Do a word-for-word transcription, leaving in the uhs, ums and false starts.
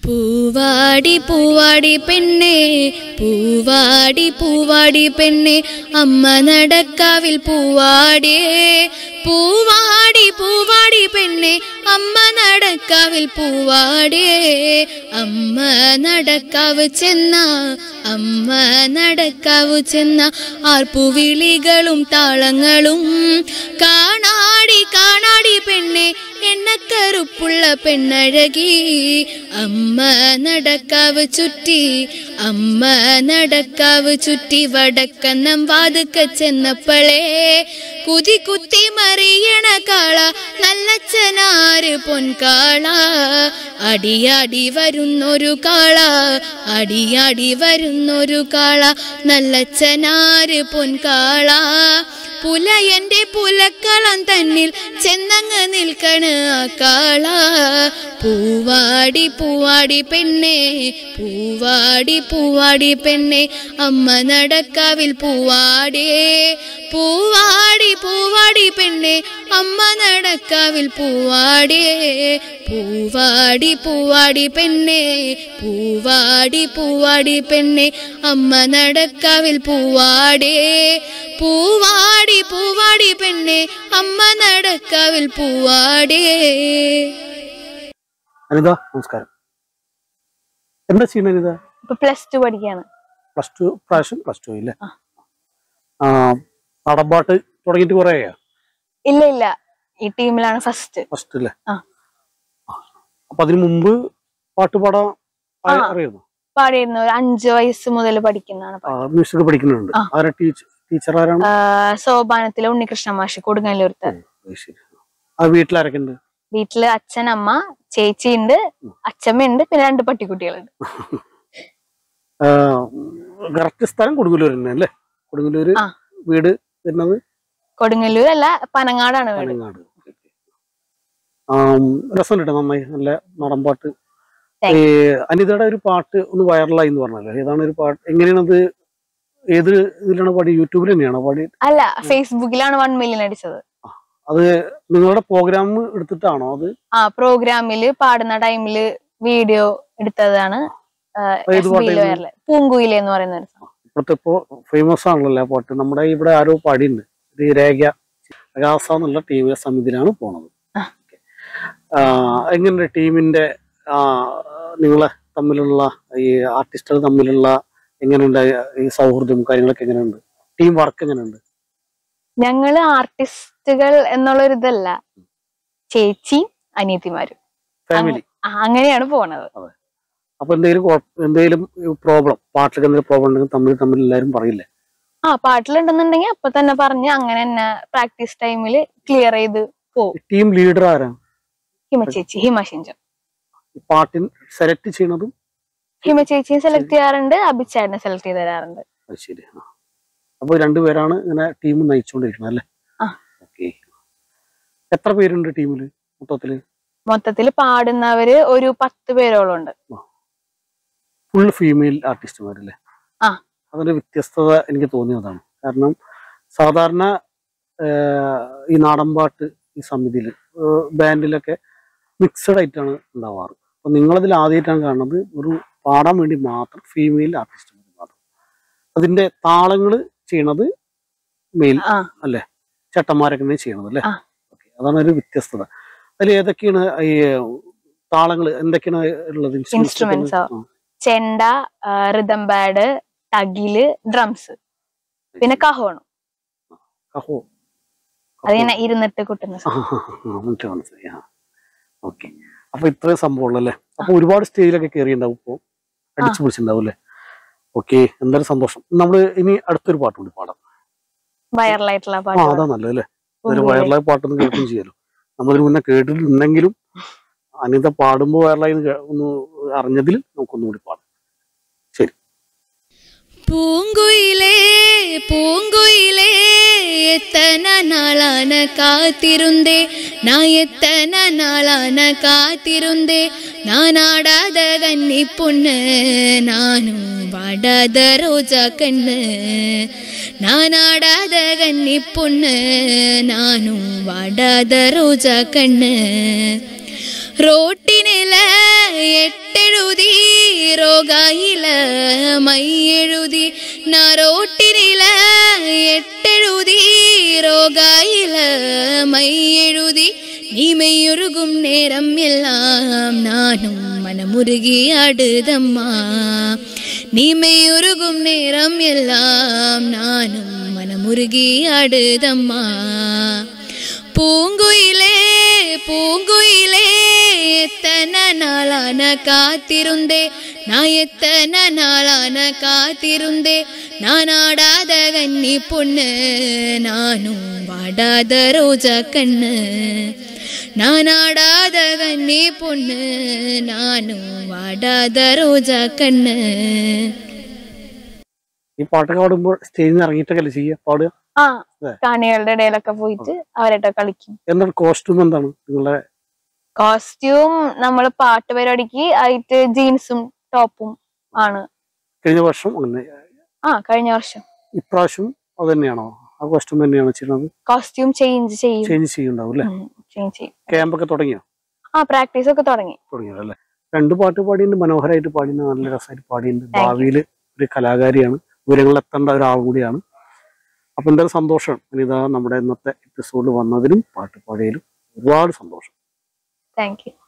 പൂവാടി പൂവാടി പെണ്ണേ പൂവാടി പൂവാടി പെണ്ണേ അമ്മ നടക്കാവിൽ പൂവാടിയേ പൂവാടി പൂവാടി പെണ്ണേ അമ്മ നടക്കാവിൽ പൂവാടിയേ അമ്മ നടക്കാവ് ചെന്ന അമ്മ നടക്കാവ് ചെന്ന ആർപ്പുവിളികളും താളങ്ങളും കാണാടി കാണാടി പെണ്ണേ എണ്ണക്കറുപ്പുള്ള പെണ്ണഴകി അമ്മ നടക്കാവ് ചുറ്റി അമ്മ നടക്കാവ് ചുറ്റി വടക്കന്നം വാതുക്ക ചെന്നപ്പളേ കുതി കുത്തി മറിയണ കാള നല്ലച്ചനാര് പൊൻകാള അടിയാടി വരുന്നൊരു കാള അടിയാടി വരുന്നൊരു കാള നല്ലച്ചനാര് പൊൻകാള പുലയന്റെ പുലക്കളം തന്നിൽ ചെന്നങ്ങ് നിൽക്കണ ആ കാള പൂവാടി പൂവാടി പെണ്ണേ പൂവാടി പൂവാടി പെണ്ണേ അമ്മ നടക്കാവിൽ പൂവാടിയേ പൂവാടി പൂവാടി പെണ്ണേ അമ്മ നടക്കാവിൽ പൂവാടിയേ പൂവാടി പൂവാടി പെണ്ണേ പൂവാടി പൂവാടി പെണ്ണേ അമ്മ നടക്കാവിൽ പൂവാടിയേ പൂവാടി പൂവാടി പെണ്ണേ അമ്മ നടക്കാവിൽ പൂവാടിയേ. അനിത നമസ്കാരം. എന്താ ചെയ്യുന്നത് അനിത? ഇപ്പൊ പ്ലസ് ടു പഠിക്കാണ്. പ്ലസ് ടു പ്രാവശ്യം പ്ലസ് ടു ഇല്ലേ? നാടൻപാട്ട് തുടങ്ങിയിട്ട് കുറേ ഇല്ല ഇല്ല ഈ ടീമിലാണ് ഫസ്റ്റ് ഫസ്റ്റ് അല്ലേ? അപ്പൊ അതിനു മുമ്പ് പാട്ട് പാടാൻ അറിയാമോ? പാടിയിരുന്നു. ഒരു അഞ്ചു വയസ്സ് മുതൽ പഠിക്കുന്നതാണ്. മ്യൂസിക് പഠിക്കുന്നുണ്ട്. ആരാ ടീച്ചർ? ടീച്ചർ ആരാണ്? സോപാനത്തിലെ ഉണ്ണികൃഷ്ണ മാഷ് കൊടുങ്ങല്ലൂർത്ത്. വീട്ടിലാരൊക്കെ ഉണ്ട്? വീട്ടില് അച്ഛൻ, അമ്മ, ചേച്ചി ഉണ്ട്, അച്ഛമ്മയുണ്ട്, പിന്നെ രണ്ട് പട്ടിക്കുട്ടികളുണ്ട്. കറക്റ്റ് സ്ഥലം കൊടുങ്ങല്ലൂർ തന്നെ അല്ലേ? കൊടുങ്ങല്ലൂര് വീട് വരുന്നത്? കൊടുങ്ങല്ലൂർ അല്ല, പനങ്ങാടാണ് വീട്. പനങ്ങാട്. രസമുണ്ട്, നന്നായി, നല്ല നാടൻപാട്ട്. അനിതയുടെ ഒരു പാട്ട് ഒന്ന് വൈറലായി എന്ന് പറഞ്ഞല്ലോ, ഏതാണ് ഒരു പാട്ട്? എങ്ങനെയാണത്? ഏത് ഇതിലാണ് പാടി? യൂട്യൂബിൽ തന്നെയാണോ പാടി? അല്ല, ഫേസ്ബുക്കിലാണ് വൺ മില്യൺ അടിച്ചത്. അത് നിങ്ങളുടെ പ്രോഗ്രാം എടുത്തിട്ടാണോ അത്? ആ, പ്രോഗ്രാമില് പാടുന്ന ടൈമില് വീഡിയോ എടുത്തതാണ്. പൂങ്കുയിലെ എന്ന് പറയുന്ന ഇപ്പോഴത്തെ ഇപ്പോ ഫേമസ് ആണല്ലോ പാട്ട്. നമ്മുടെ ഇവിടെ ആരോ പാടിയുണ്ട്, രേഖ രകാസ എന്നുള്ള ടീമിന്റെ സമിതിയിലാണ് പോണത്. എങ്ങനെ ടീമിന്റെ നിങ്ങളെ തമ്മിലുള്ള ഈ ആർട്ടിസ്റ്റുകൾ തമ്മിലുള്ള എങ്ങനെയുണ്ട് ഈ സൗഹൃദം കാര്യങ്ങളൊക്കെ എങ്ങനെയുണ്ട്? ടീം വർക്ക് എങ്ങനെയുണ്ട്? ഞങ്ങള് ആർട്ടിസ്റ്റുകൾ എന്നുള്ളൊരിതല്ല, ചേച്ചി അനിയത്തിമാരും ഫാമിലി അങ്ങനെയാണ് പോണത്. അപ്പൊ എന്തെങ്കിലും എന്തെങ്കിലും പ്രോബ്ലം, പാട്ടിലൊക്കെ എന്തെങ്കിലും പ്രോബ്ലം ഉണ്ടെങ്കിൽ തമ്മിൽ തമ്മിൽ എല്ലാവരും പറയില്ലേ? ആ, പാട്ടിലുണ്ടെന്നുണ്ടെങ്കിൽ അപ്പൊ തന്നെ പറഞ്ഞ് അങ്ങനെ തന്നെ പ്രാക്ടീസ് ടൈമില് ക്ലിയർ ചെയ്ത് പോകും. ടീം ലീഡർ ആരാണ്? ഹിമ ചേച്ചി, ഹിമ ഷിഞ്ചം. പാട്ടിൻ സെലക്ട് ചെയ്യണതും ഹിമ ചേച്ചിയെ സെലക്ട് ചെയ്യാറുണ്ട്, അഭിചേട്ടനെ സെലക്ട് ചെയ്ത് തരാറുണ്ട്. ശരി. അപ്പൊ രണ്ടുപേരാണ് ഇങ്ങനെ ടീം നയിച്ചുകൊണ്ടിരിക്കുന്നത് അല്ലേ? ഓക്കെ. എത്ര പേരുണ്ട് ടീമില് മൊത്തത്തില്? മൊത്തത്തില് പാടുന്നവര് ഒരു പത്ത് പേരോളം ഉണ്ട്. ഫുൾ ഫീമെയിൽ ആർട്ടിസ്റ്റുമാരല്ലേ? ആ, അതിന്റെ വ്യത്യസ്തത എനിക്ക് തോന്നിയതാണ്. കാരണം സാധാരണ ഈ നാടൻപാട്ട് ഈ സമിതിയില് ബാൻഡിലൊക്കെ മിക്സഡ് ആയിട്ടാണ് ഉണ്ടാവാറ്. അപ്പൊ നിങ്ങളതിൽ ആദ്യമായിട്ടാണ് കാണുന്നത് ഒരു പാടാൻ വേണ്ടി മാത്രം ഫീമെയിൽ ആർട്ടിസ്റ്റ് മാത്രം. അതിന്റെ താളങ്ങള് ചെയ്യണത് മെയിൽ അല്ലേ? ചേട്ടന്മാരൊക്കെ ചെയ്യണത് അല്ലേ? ഓക്കെ, അതാണ് ഒരു വ്യത്യസ്തത. അതിൽ ഏതൊക്കെയാണ് ഈ താളങ്ങള് എന്തൊക്കെയാണ് ഉള്ളത്? ഇൻസ്ട്രുമെന്റ്സ് ചെണ്ട, റിതം പാഡ്, തകില്, ഡ്രംസ്, പിന്നെ കഹോണം. കഹോ അതിങ്ങനെ ഇരുന്നിട്ട് കുട്ടുന്ന. ഓക്കെ. അപ്പൊ ഇത്രയും സംഭവം അല്ലേ? അപ്പൊ ഒരുപാട് സ്റ്റേജിലൊക്കെ കയറിയിട്ടുണ്ടാവും, ഇപ്പൊ അടിച്ചു പിടിച്ചിട്ടുണ്ടാവും അല്ലേ? ഓക്കെ, എന്തായാലും സന്തോഷം. നമ്മള് ഇനി അടുത്തൊരു പാട്ട് കൂടി പാടാം. വൈറലായിട്ടുള്ള പാട്ട്. ആ, അതാ നല്ലത് അല്ലേ? ഒരു വൈറലായ പാട്ടൊന്നും കേൾക്കുകയും ചെയ്യാലോ. നമ്മളിന് മുന്നേ കേട്ടിട്ടുണ്ടെങ്കിലും അനിത പാടുമ്പോ വൈറലായി ഒന്ന് അറിഞ്ഞതിൽ നമുക്കൊന്നുകൂടി പാടാം. ശരി. പൂങ്കുയിലേ പൂങ്കുയിലേ എത്തന നാളാന കാത്തിരുந்தே நான் எத்தன நாளான காத்திருந்தே நான் ஆடாத கன்னி பொண்ணு நானும் வாடாத ரோஜா கண்ணு நான் ஆடாத கன்னி பொண்ணு நானும் வாடாத ரோஜா கண்ணு റോട്ടിനില എട്ടെഴുതി രോഗായില മൈയെഴുതി നാ റോട്ടിനില എട്ടെഴുതി രോഗായില മൈയെഴുതി നീ മെയ്യൊരുകും നേരം എല്ലാം നാനും മനമുരുകി ആടുതമ്മാ നീ മെയ്യൊരുകും നേരം എല്ലാം നാനും മനമുരുകി ആടുതമ്മാ பூங்குயிலே பூங்குயிலே எத்தன நாளான காத்திருந்தே நான் எத்தன நாளான காத்திருந்தே நான் ஆடாத கன்னி பொண்ணு நானும் வாடாத ரோஜா கண்ணு நான் ஆடாத கன்னி பொண்ணு நானும் வாடாத ரோஜா கண்ணு. ഈ പാട്ടൊക്കെ പാടുമ്പോൾ സ്റ്റേജിൽ നിന്ന് ഇറങ്ങിയിട്ടൊക്കെ ചെയ്യുക പാടുക? ആ കാണികളുടെ ഇടയിലൊക്കെ പോയിട്ട് അവരായിട്ട് കളിക്കും. എന്താണ് കോസ്റ്റ്യൂം? എന്താണ് നിങ്ങളുടെ കോസ്റ്റ്യൂം? നമ്മള് പാട്ട് പരിപാടിക്ക് ആയിട്ട് ജീൻസും ടോപ്പും ആണ്. കഴിഞ്ഞ വർഷം അങ്ങനെ? ആ കഴിഞ്ഞ വർഷം. ഇപ്രാവശ്യം അത് തന്നെയാണോ? ആ കോസ്റ്റ്യൂം തന്നെയാണോ ചെയ്യുന്നത്? കോസ്റ്റ്യൂം ചേഞ്ച് ചെയ്യും. ചേഞ്ച് ചെയ്യുന്നുണ്ടാവും അല്ലേ? ചേഞ്ച് ചെയ്യും. ക്യാമ്പൊക്കെ തുടങ്ങിയോ? ആ പ്രാക്ടീസ് ഒക്കെ തുടങ്ങി. തുടങ്ങിയോ അല്ലേ? രണ്ട് പാട്ട് പാടിയുണ്ട്, മനോഹരമായിട്ട് പാടിയുണ്ട്, നല്ല രസമായിട്ട് പാടിയുണ്ട്. ഭാവിയിൽ ഒരു കലാകാരിയാണ്, ഉയരങ്ങളിൽ എത്തേണ്ട ഒരാൾ കൂടിയാണ്. അപ്പൊ എന്തായാലും സന്തോഷം ഇതാ നമ്മുടെ ഇന്നത്തെ എപ്പിസോഡിൽ വന്നതിലും പാട്ട് പാടിയതിലും ഒരുപാട് സന്തോഷം. Thank U.